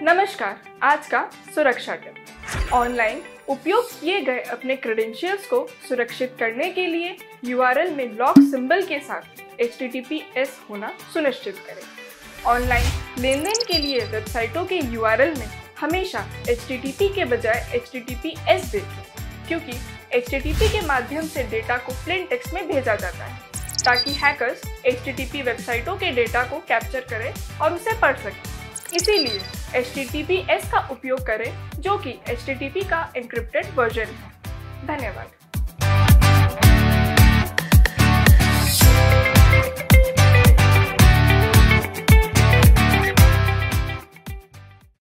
नमस्कार। आज का सुरक्षा टिप। ऑनलाइन उपयोग किए गए अपने क्रेडेंशियल्स को सुरक्षित करने के लिए URL में लॉक सिंबल के साथ HTTPS होना सुनिश्चित करें। ऑनलाइन लेन देन के लिए वेबसाइटों के URL में हमेशा HTTP के बजाय HTTPS देखें, क्योंकि HTTP के माध्यम से डेटा को प्लेन टेक्स्ट में भेजा जाता है ताकि हैकर्स HTTP वेबसाइटों के डेटा को कैप्चर करें और उसे पढ़ सकें। इसीलिए HTTPS का उपयोग करें, जो कि HTTP का एन्क्रिप्टेड वर्जन है। धन्यवाद।